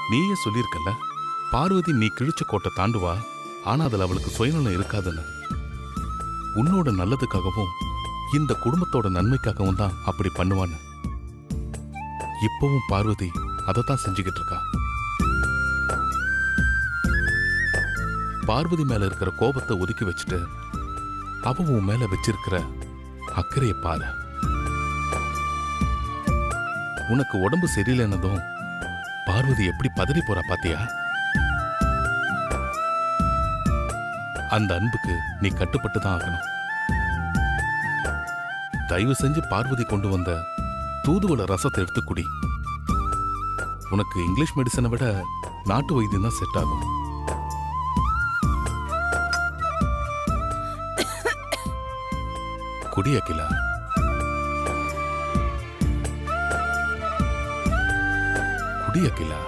நீயே சொல்லியிருக்கல, பார்வதி நீ கிழிச்ச கோட்டை தாண்டுவா, ஆனா அதுல அவளுக்கு சுயநலம் இருக்காதுன்னு. உன்னோட நல்லதுக்காகவும் இந்த குடும்பத்தோட நன்மைக்காகவும் தான் அப்படி பண்ணுவான்னு. இப்பவும் பார்வதி அதைத்தான் செஞ்சுக்கிட்டு இருக்கா. பார்வதி மேல இருக்கிற கோபத்தை ஒதுக்கி வச்சுட்டு அவ உன் மேல வச்சிருக்கிற அக்கறையை பாரு. உனக்கு உடம்பு சரியில்லைன்னதும் பார்வதி எப்படி பதறி போறா பாத்தியா? அந்த அன்புக்கு நீ கட்டுப்பட்டு தான் ஆகணும். தயவு செஞ்சு பார்வதி கொண்டு வந்த தூதுவளை ரசத்தை எடுத்து குடி. உனக்கு இங்கிலீஷ் மெடிசனை விட நாட்டு வைத்தியம் தான் செட் ஆகும். குடி அகிலா. குடி அகிலா.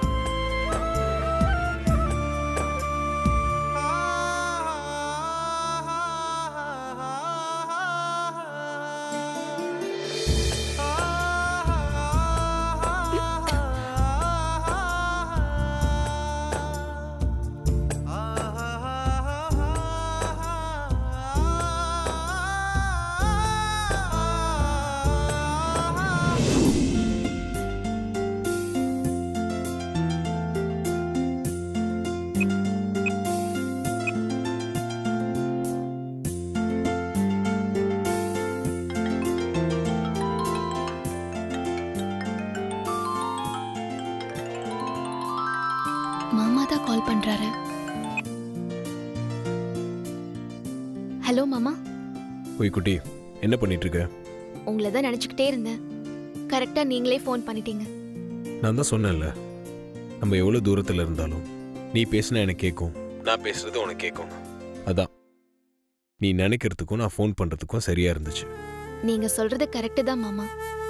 மாமா தான் கால் பண்றாரு. ஹலோ மாமா. ஓய் குட்டி, என்ன பண்ணிட்டு இருக்க? உங்களை தான் நினைச்சுக்கிட்டே இருந்தேன். கரெக்டா நீங்களே ஃபோன் பண்ணிட்டீங்க. நான் தான் சொன்னேன்ல, நம்ம எவ்வளோ தூரத்தில் இருந்தாலும் நீ பேசினா எனக்கு கேட்கும், நான் பேசுறது உனக்கு கேட்கும். அதான் நீ நினைக்கிறதுக்கும் நான் ஃபோன் பண்ணுறதுக்கும் சரியா இருந்துச்சு. நீங்க சொல்றது கரெக்டு தான் மாமா.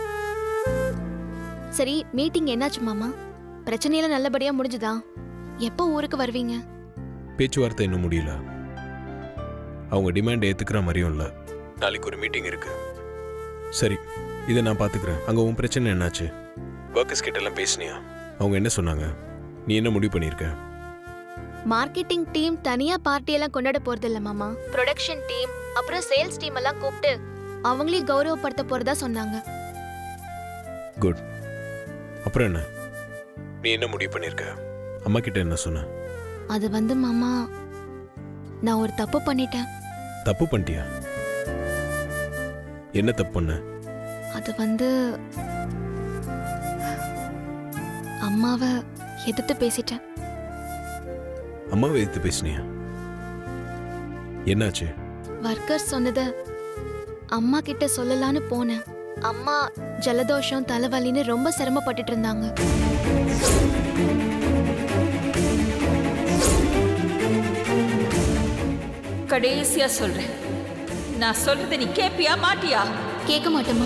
சரி, மீட்டிங் என்னாச்சு மாமா? பிரச்சனையெல்லாம் நல்லபடியா முடிஞ்சுதா? எப்போ ஊருக்கு வருவீங்க? பேச்சுவார்த்தை இன்னும் முடியல. அவங்க டிமாண்ட் ஏற்றுக்கிற மாதிரியும் இல்லை. நாளைக்கு ஒரு மீட்டிங் இருக்கு. சரி, இதை நான் பார்த்துக்கிறேன். அங்கே உன் பிரச்சனை என்னாச்சு? ஒர்க்கர்ஸ் கிட்டலாம் பேசினியா? அவங்க என்ன சொன்னாங்க? நீ என்ன முடிவு பண்ணியிருக்க? மார்க்கெட்டிங் டீம் தனியா பார்ட்டியெல்லாம் கொண்டாட போறது இல்ல மாமா. ப்ரொடக்ஷன் டீம் அப்புறம் சேல்ஸ் டீம் எல்லாம் கூப்பிட்டு அவங்களையும் கௌரவப்படுத்த போறதா சொன்னாங்க. குட். அப்புறம் என்ன? நீ என்ன முடிவு பண்ணியிருக்க? அம்மா கிட்ட என்ன சொன்ன? அது வந்து மாமா, நான் ஒரு தப்பு பண்ணிட்டேன். தப்பு பண்ணிட்டியா? என்ன தப்பு பண்ண? அது வந்து அம்மாவை எதிர்த்து பேசிட்டேன். அம்மாவை எதிர்த்து பேசினியா? என்னாச்சு? ஒர்க்கர்ஸ் சொன்னதை அம்மா கிட்ட சொல்லலான்னு போனேன். அம்மா ஜலதோஷம் தலைவலின்னு ரொம்ப சிரமப்பட்டுட்டு இருந்தாங்க. கடைசியா சொல்றேன், நான் சொல்றதை நீ கேப்பியா மாட்டியா? கேட்க மாட்டேமா.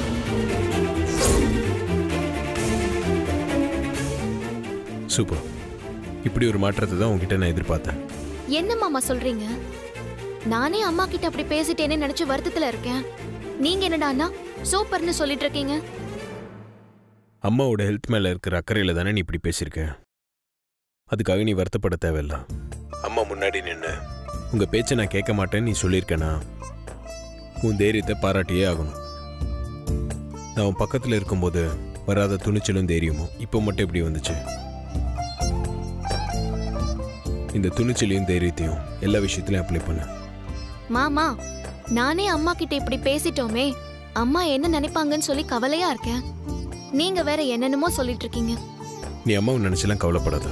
சூப்பர். இப்படி ஒரு மாற்றத்தை தான் உங்ககிட்ட நான் எதிர்பார்த்தேன். என்ன மாமா சொல்றீங்க? நானே அம்மா கிட்ட அப்படி பேசிட்டேனே நினைச்சு வருத்தத்துல இருக்கேன். நீங்க என்னடான்னா சூப்பர்னு சொல்லிட்டு இருக்கீங்க. அம்மாவோட ஹெல்த் மேல இருக்கிற அக்கறையில தானே நீ இப்படி பேசியிருக்க. அதுக்காக நீ வருத்தப்பட தேவையில்ல. அம்மா முன்னாடி நின்று உங்க பேச்சை நான் கேட்க மாட்டேன்னு நீ சொல்லியிருக்கேனா, உன் தைரியத்தை பாராட்டியே ஆகணும். நான் உன் பக்கத்தில் இருக்கும்போது வராத துணிச்சலும் தைரியமும் இப்போ மட்டும் எப்படி வந்துச்சு? இந்த துணிச்சலையும் தைரியத்தையும் எல்லா விஷயத்திலையும் அப்ளை பண்ண. மாமா, நானே அம்மா கிட்ட இப்படி பேசிட்டோமே, அம்மா என்ன நினைப்பாங்கன்னு சொல்லி கவலையா இருக்கேன். நீங்க வேற என்னென்னமோ சொல்லிட்டு இருக்கீங்க. நீ அம்மாவை நினைச்செல்லாம் கவலைப்படாத.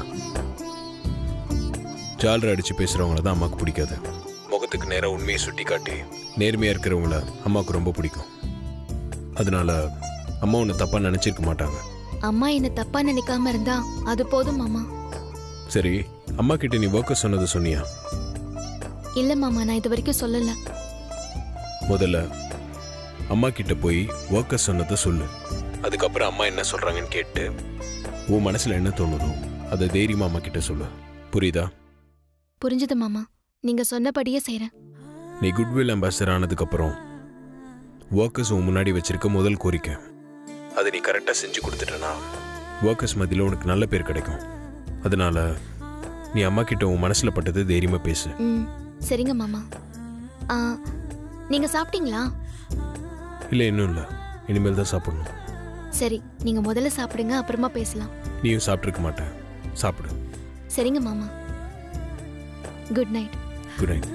ஜாலரை அடிச்சு பேசுறவங்கள தான் அம்மாவுக்கு பிடிக்காது. முகத்துக்கு நேரம் உண்மையை சுட்டி காட்டி நேர்மையா இருக்கிறவங்கள அம்மாவுக்கு ரொம்ப பிடிக்கும். அதனால அம்மா உன்னை தப்பா நினைச்சிருக்க மாட்டாங்க. அம்மா என்ன தப்பா நினைக்காம இருந்தா அது போதும் மாமா. சரி, அம்மா கிட்ட நீ ஒர்க்கர் சொன்னது சொன்னியா? இல்ல மாமா, நான் இது வரைக்கும் சொல்லல. முதல்ல அம்மா கிட்ட போய் ஒர்க்கர் சொன்னதை சொல்லு. அதுக்கப்புறம் அம்மா என்ன சொல்றாங்கன்னு கேட்டு உன் மனசுல என்ன தோணுதோ அதை தைரியமா அம்மா கிட்ட சொல்லு. புரியுதா? புரிஞ்சுது மாமா, நீங்க சொன்னபடியே செய்றேன். நீ குட்வில் அம்பாசிடர் ஆனதுக்கு அப்புறம் ஒர்க்கர்ஸ் உன் முன்னாடி வச்சிருக்க முதல் கோரிக்கை, அதை நீ கரெக்டாக செஞ்சு கொடுத்துட்டனா ஒர்க்கர்ஸ் மத்தியில் உனக்கு நல்ல பேர் கிடைக்கும். அதனால நீ அம்மா கிட்ட உன் மனசுல பட்டது தைரியமா பேசு. சரிங்க மாமா. நீங்க சாப்பிட்டீங்களா? இல்லை, இன்னும் இல்லை, இனிமேல் தான் சாப்பிடணும். சரி, நீங்க முதல்ல சாப்பிடுங்க, அப்புறமா பேசலாம். நீயும் சாப்பிட்ருக்க மாட்டேன், சாப்பிடு. சரிங்க மாமா. Good night. Good night.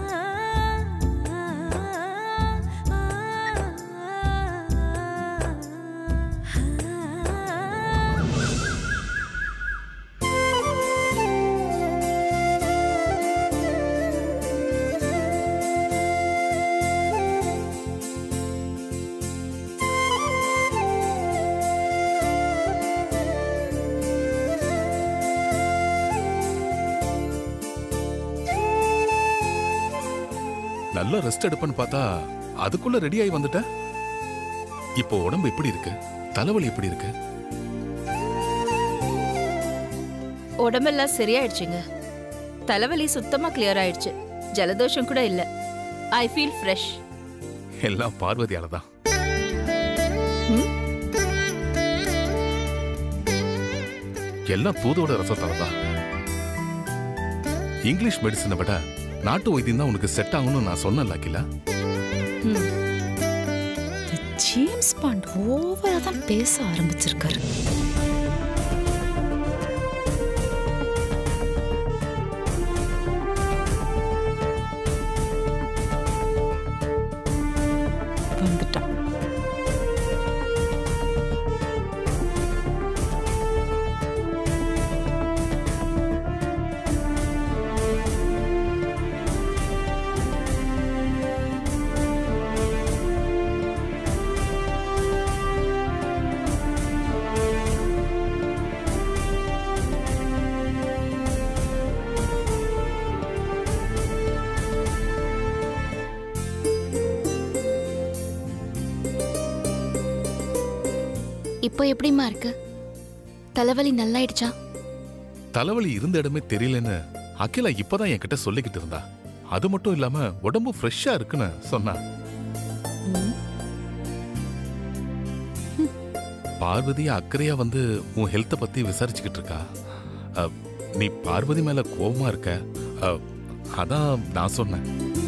நல்ல ரெஸ்ட் எடுப்பேன்னு பார்த்தா அதுக்குள்ள ரெடி ஆகி வந்துட்ட. இப்போ உடம்பு எப்படி இருக்கு? தலைவலி எப்படி இருக்கு? உடம்பெல்லாம் சரியாயிடுச்சுங்க. தலைவலி சுத்தமா கிளியர் ஆயிடுச்சு. ஜலதோஷம் கூட இல்ல. I feel fresh. எல்லாம் பார்வதியால தான். எல்லாம் தூதோட ரசத்தால தான். இங்கிலீஷ் மெடிசனை விட நாட்டு வைத்தியம் தான் உனக்கு செட் ஆகும்னு நான் சொன்னேன்ல அகிலா. ஜேம்ஸ் பாண்ட் ஓவரா தான் பேச ஆரம்பிச்சிருக்காரு. வந்துட்டான். இப்போ எப்படிமா இருக்கு? தலைவலி நல்லாயிடுச்சா? தலைவலி இருந்த இடமே தெரியலன்னு அகிலா இப்பதான் என்கிட்ட சொல்லிக்கிட்டு இருந்தா. அது மட்டும் இல்லாம உடம்பு ஃப்ரெஷ்ஷா இருக்குன்னு சொன்னா. பார்வதியா அக்கறையா வந்து உன் ஹெல்த்த பத்தி விசாரிச்சுக்கிட்டு இருக்கா. நீ பார்வதி மேல கோபமா இருக்க, அதான் நான் சொன்னேன்.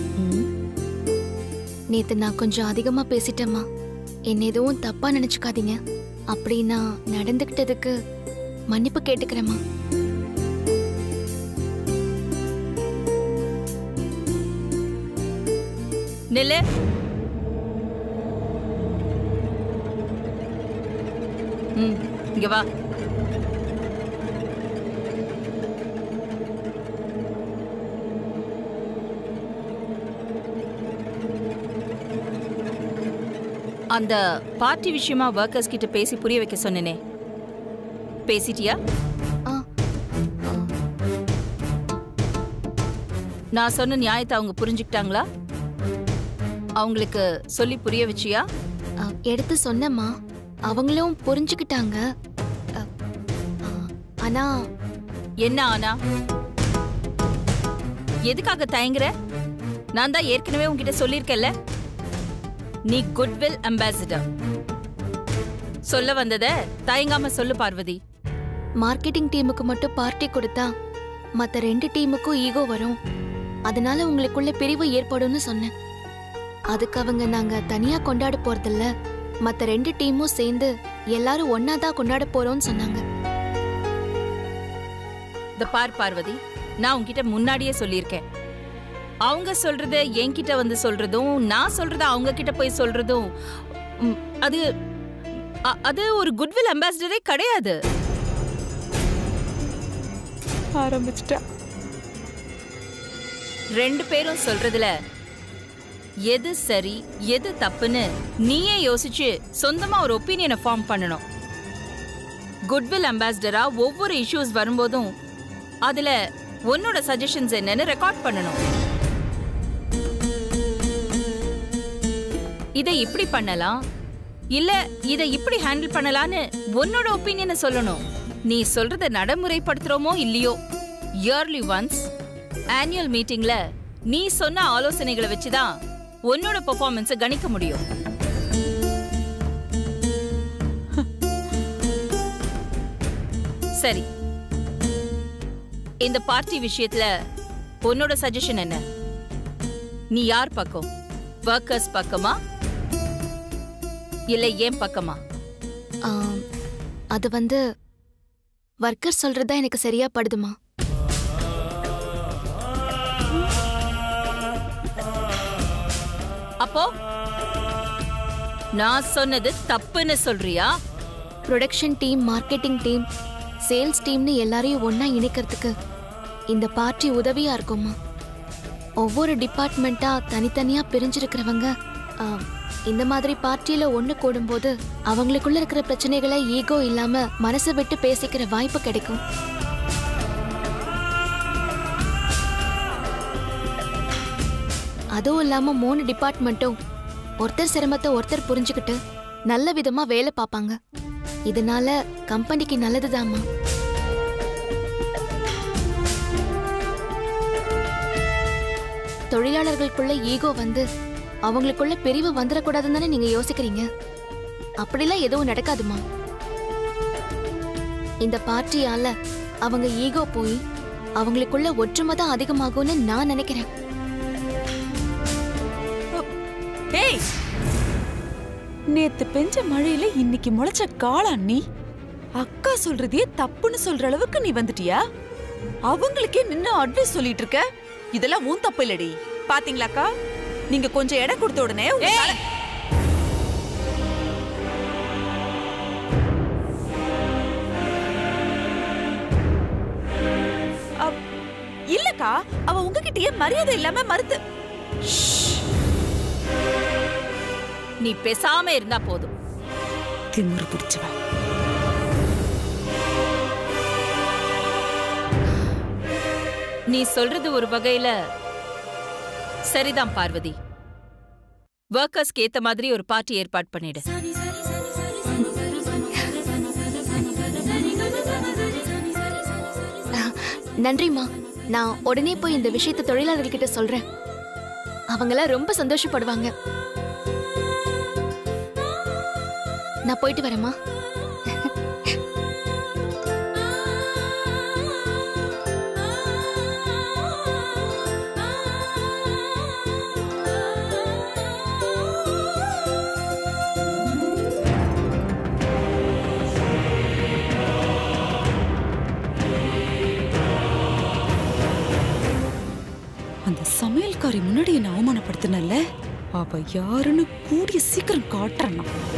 நேத்து நான் கொஞ்சம் அதிகமா பேசிட்டேம்மா. என்ன எதுவும் தப்பா நினைச்சுக்காதீங்க. அப்படி நான் நடந்துகிட்டதுக்கு மன்னிப்பு கேட்டுக்கிறேம்மா. நில்லு. இங்க வா. அந்த பார்ட்டி விஷயமா வர்க்கர்ஸ் கிட்ட பேசி புரிய வைக்க சொன்னேனே, பேசிட்டியா? நான் சொன்ன நியாயத்தை அவங்க புரிஞ்சுக்கிட்டாங்களா? அவங்களுக்கு சொல்லி புரிய வச்சியா? எடுத்து சொன்னம்மா, அவங்களும் புரிஞ்சுக்கிட்டாங்க. ஆனா என்ன ஆனா? எதுக்காக தயங்குற? நான் தான் ஏற்கனவே உன்கிட்ட சொல்லியிருக்கேன்ல, நீ குட்வில் அம்பாசிடர். சொல்ல வந்தத தயங்காம சொல்லு பார்வதி. மார்க்கெட்டிங் டீமுக்கு மட்டும் பார்ட்டி கொடுத்தா மத்த 2 டீமுக்கும் ஈகோ வரும். அதனால உங்களுக்குள்ள பிரிவு ஏற்படும்னு சொன்னேன். அதுக்கு அவங்க நாங்க தனியா கொண்டாட போறதில்ல, மத்த 2 டீமும் சேர்ந்து எல்லாரும் ஒன்னாதான் கொண்டாட போறோம்னு சொன்னாங்க. இந்த பார் பார்வதி, நான் உன்கிட்ட முன்னாடியே சொல்லியிருக்கேன். அவங்க சொல்றத என்கிட்ட வந்து சொல்றதும், நான் சொல்றத அவங்க கிட்ட போய் சொல்றதும் அது ஒரு குட்வில் அம்பாசிடரே கிடையாது. ஆரம்பிச்சிட்டா. 2 பேரும் சொல்றதுல எது சரி எது தப்புன்னு நீயே யோசிச்சு சொந்தமா ஒரு ஒப்பீனியனை ஃபார்ம் பண்ணணும். குட்வில் அம்பாசிடரா ஒவ்வொரு இஷ்யூஸ் வரும்போதும் அதுல உன்னோட சஜஷன்ஸ் என்னன்னு ரெக்கார்ட் பண்ணணும். இதை இப்படி பண்ணலாம், இல்ல இதை இப்படி ஹேண்டில் பண்ணலான்னு உன்னோட ஒப்பீனியனை சொல்லணும். நீ சொல்றத நடைமுறைப்படுத்துறோமோ இல்லையோ, இயர்லி ஒன்ஸ் ஆனுவல் மீட்டிங்ல நீ சொன்ன ஆலோசனைகளை வச்சுதான் உன்னோட பெர்ஃபார்மன்ஸை கணிக்க முடியும். சரி, இந்த பார்ட்டி விஷயத்துல உன்னோட சஜஷன் என்ன? நீ யார் பக்கம்? ஒர்க்கர்ஸ் பக்கமா இல்ல ஏன் பக்கமா? அது வந்து ஒர்க்கர் சொல்றதா எனக்கு சரியா படுதுமா. அப்போ நான் சொன்னது தப்புன்னு சொல்றியா? Production team, marketing team, sales டீம்னு எல்லாரையும் ஒண்ணா இணைக்கிறதுக்கு இந்த பார்ட்டி உதவியா இருக்குமா. ஒவ்வொரு டிபார்ட்மெண்ட்டா தனித்தனியா பிரிஞ்சிருக்கிறவங்க இந்த மாதிரி பார்ட்டியில ஒண்ணு கூடும்போது அவங்களுக்குள்ள இருக்கிற பிரச்சனைகளை ஈகோ இல்லாம மனசை விட்டு பேசிக்கிற வாய்ப்பு கிடைக்கும். அதுவும் இல்லாம 3 டிபார்ட்மெண்ட்டும் ஒருத்தர் சிரமத்தை ஒருத்தர் புரிஞ்சுக்கிட்டு நல்ல விதமா வேலை பார்ப்பாங்க. இதனால கம்பெனிக்கு நல்லதுதாம்மா. தொழிலாளர்களுக்குள்ள ஈகோ வந்து அவங்களுக்குள்ள பிரிவு வந்துடக்கூடாதுன்னு தானே நீங்க யோசிக்கிறீங்க. அப்படிலாம் எதுவும் நடக்காதுமா. இந்த பார்ட்டியால அவங்க ஈகோ போய் அவங்களுக்குள்ள ஒற்றுமை தான் அதிகமாகும்னு நான் நினைக்கிறேன். நேத்து பெஞ்ச மழையில இன்னைக்கு முளைச்ச காளா நீ? அக்கா சொல்றதே தப்புன்னு சொல்ற அளவுக்கு நீ வந்துட்டியா? அவங்களுக்கே நின்னு அட்வைஸ் சொல்லிட்டு இருக்க. இதெல்லாம் உன் தப்பு இல்லடி. பாத்தீங்களாக்கா, நீங்க கொஞ்சம் இடம் கொடுத்த உடனே இல்லக்கா, அவ உங்ககிட்டயே மரியாதை இல்லாம மறுத்து. நீ பேசாம இருந்தா போதும். திமிரு பிடிச்சவ. நீ சொல்றது ஒரு வகையில சரிதான் பார்வதி. ஒர்க்கர்ஸ்க்கு ஏத்த மாதிரி ஒரு பார்ட்டி ஏற்பாடு பண்ணிடு. நன்றிமா. நான் உடனே போய் இந்த விஷயத்தை தொழிலாளர்கிட்ட சொல்றேன். அவங்கள ரொம்ப சந்தோஷப்படுவாங்க. நான் போயிட்டு வரேம்மா. அந்த சமையல்காரி முன்னாடி என்ன அவமானப்படுத்தினல்ல, அவ யாருன்னு கூடிய சீக்கிரம் காட்டுறேன்.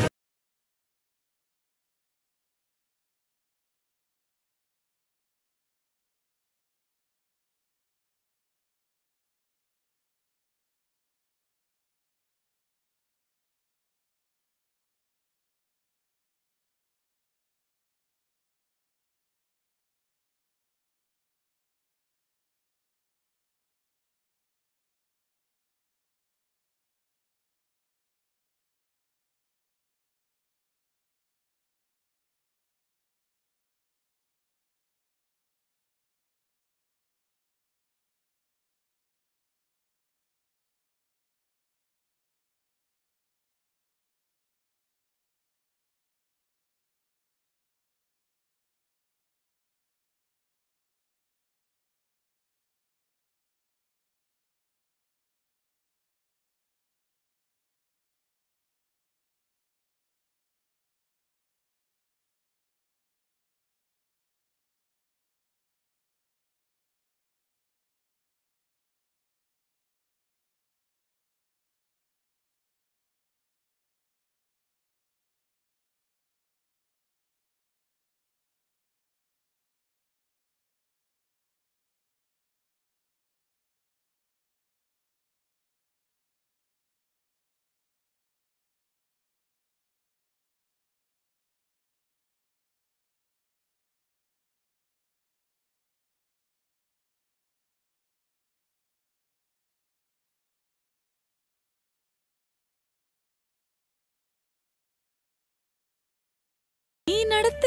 நீ நடத்து.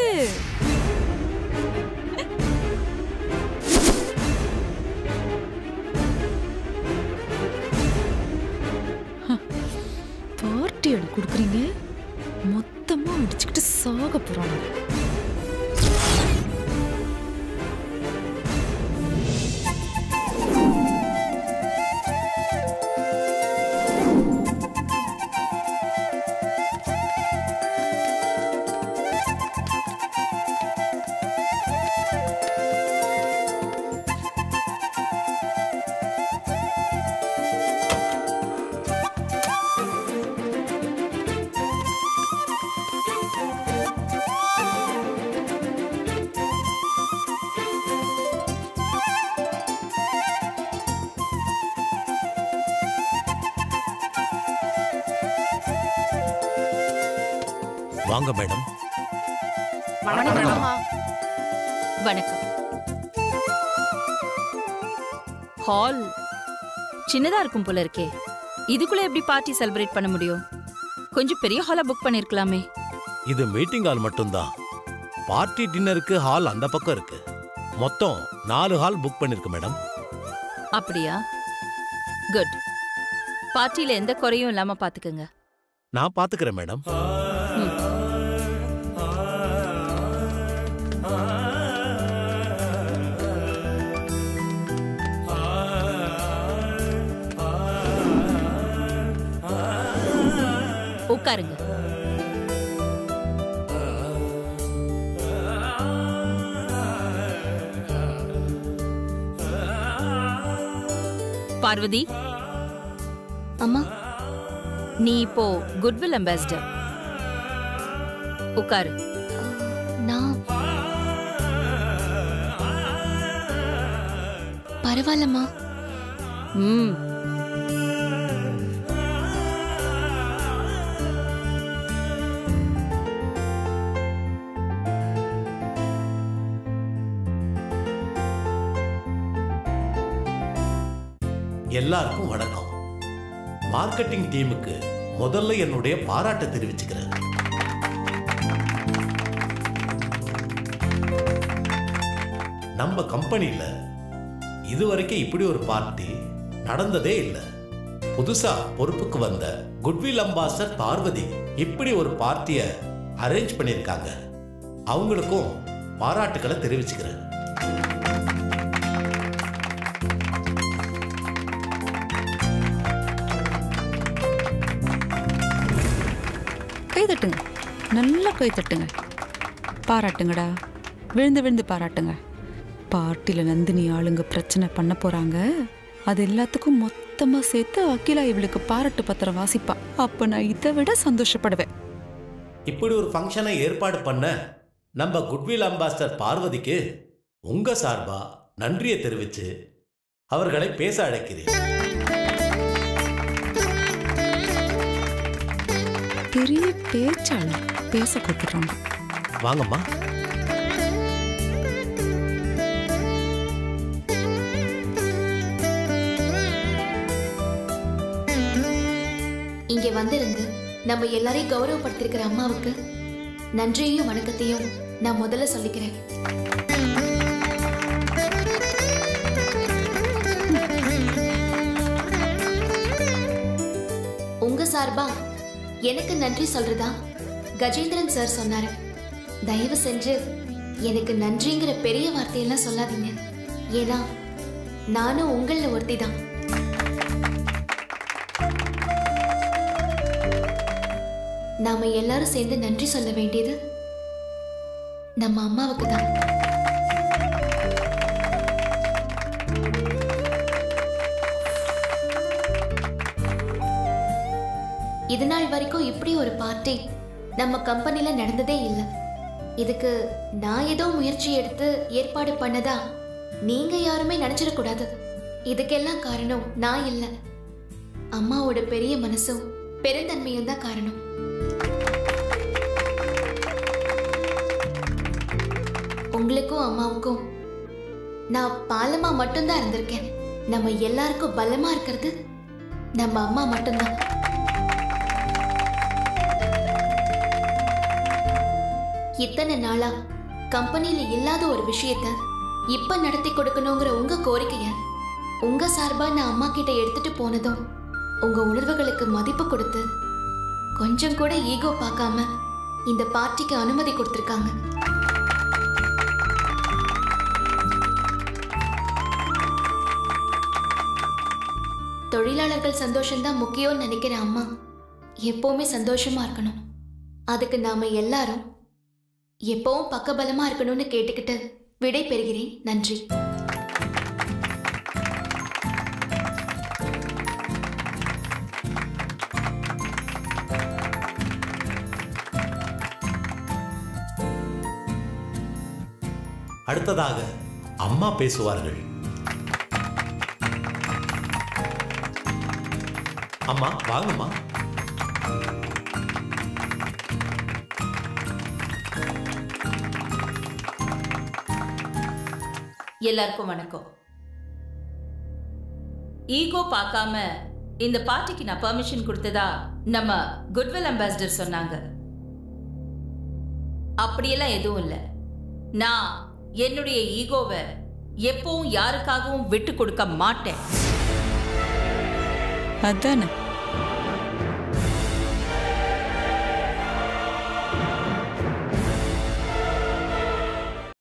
பார்ட்டி அடி கொடுக்குறீங்க, மொத்தமா அடிச்சுக்கிட்டு சாக போறாங்க. வாங்க மேடம். வணக்கம். ஹால் சின்னதா இருக்கும் போல இருக்கே. இதுக்குள்ள எப்படி பார்ட்டி செலிப்ரேட் பண்ண முடியும்? கொஞ்சம் பெரிய ஹாலா புக் பண்ணிருக்கலாமே. இது மீட்டிங் ஹால் மட்டும்தான். பார்ட்டி டின்னருக்கு ஹால் அந்த பக்கம் இருக்கு. மொத்தம் 4 ஹால் புக் பண்ணிருக்கு மேடம். அப்படியா? குட். பார்ட்டில எந்த குறையும் இல்லாம பாத்துக்கங்க. நான் பாத்துக்கிறேன் மேடம். உட்காருங்க. பார்வதி, அம்மா, நீ இப்போ குட்வில் அம்பாசிடர். உட்காரு. நான் பரவாயில்லம்மா. ம். எல்லாருக்கும் வணக்கம். மார்க்கெட்டிங் டீமுக்கு முதல்ல என்னுடைய பாராட்டை தெரிவிச்சுக்கிறேன். நம்ம கம்பெனியில இதுவரைக்கும் இப்படி ஒரு பார்ட்டி நடந்ததே இல்லை. புதுசா பொறுப்புக்கு வந்த குட்வில் அம்பாசடர் பார்வதி இப்படி ஒரு பார்ட்டியை அரேஞ்ச் பண்ணியிருக்காங்க. அவங்களுக்கும் பாராட்டுக்களை தெரிவிச்சுக்கிறேன். கைதட்டுங்க, நல்லா கைதட்டுங்க. பாராட்டுங்கடா, விழுந்து விழுந்து பாராட்டுங்க. பார்ட்டியில் நந்தினி ஆளுங்க பிரச்சனை பண்ண போறாங்க. அது எல்லாத்துக்கும் மொத்தமா சேர்த்து அகிலா இவளுக்கு பாராட்டு பத்திரம் வாசிப்பா. அப்ப நான் இதை விட சந்தோஷப்படுவேன். இப்படி ஒரு ஃபங்க்ஷனை ஏற்பாடு பண்ண நம்ம குட்வில் அம்பாசடர் பார்வதிக்கு உங்க சார்பா நன்றியை தெரிவித்து அவர்களை பேச அழைக்கிறேன். பெரிய பேச்சாளர், பேச கொடுத்துட்டாங்க. வாங்கம்மா. இங்க வந்திருந்து நம்ம எல்லாரையும் கௌரவப்படுத்திருக்கிற அம்மாவுக்கு நன்றியையும் வணக்கத்தையும் நான் முதல்ல சொல்லிக்கிறேன். உங்க சார்பா எனக்கு நன்றி சொல்றதா கஜேந்திரன் சார் சொன்னாரு. தயவு செஞ்சு எனக்கு நன்றிங்கிற பெரிய வார்த்தையெல்லாம் சொல்லாதீங்க. ஏன்னா நானும் உங்கள ஒருத்தி தான். நாம எல்லாரும் சேர்ந்து நன்றி சொல்ல வேண்டியது நம்ம அம்மாவுக்கு தான். இது நாள் வரைக்கும் இப்படி ஒரு பார்ட்டி நம்ம கம்பெனில நடந்ததே இல்லை. இதுக்கு நான் ஏதோ முயற்சி எடுத்து ஏற்பாடு பண்ணதா நீங்க யாருமே நினைச்சிடக்கூடாது. இதுக்கெல்லாம் காரணம் நான் இல்லை, அம்மாவோட பெரிய மனசும் பெருந்தன்மையும் தான் காரணம். உங்களுக்கும் அம்மாவுக்கும் நான் பாலமா மட்டும்தான் இருந்திருக்கேன். நம்ம எல்லாருக்கும் பலமா இருக்கிறது நம்ம அம்மா மட்டும்தான். இத்தனை நாளா கம்பெனியில இல்லாத ஒரு விஷயத்த இப்ப நடத்தி கொடுக்கணுங்கிற உங்க கோரிக்கைய உங்க சார்பா நான் அம்மா கிட்ட எடுத்துட்டு போனதும் உங்க உணர்வுகளுக்கு மதிப்பு கொடுத்து கொஞ்சம் கூட ஈகோ பார்க்காம இந்த பார்ட்டிக்கு அனுமதி கொடுத்திருக்காங்க. தொழிலாளர்கள் சந்தோஷம்தான் முக்கியம்னு நினைக்கிற அம்மா எப்பவுமே சந்தோஷமா இருக்கணும். அதுக்கு நாம எல்லாரும் எப்பவும் பக்கபலமா இருக்கணும்னு கேட்டுக்கிட்டு விடை பெறுகிறேன். நன்றி. அடுத்ததாக அம்மா பேசுவார்கள். அம்மா வாங்கம்மா. எல்லாருக்கும் வணக்கம். ஈகோ பார்க்காம இந்த பார்ட்டிக்கு நான் பெர்மிஷன் கொடுத்ததா நம்ம குட்வில் அம்பாசிடர் சொன்னாங்க. அப்படியெல்லாம் எதுவும் இல்லை. நான் என்னுடைய ஈகோவை எப்பவும் யாருக்காகவும் விட்டு கொடுக்க மாட்டேன். அதானே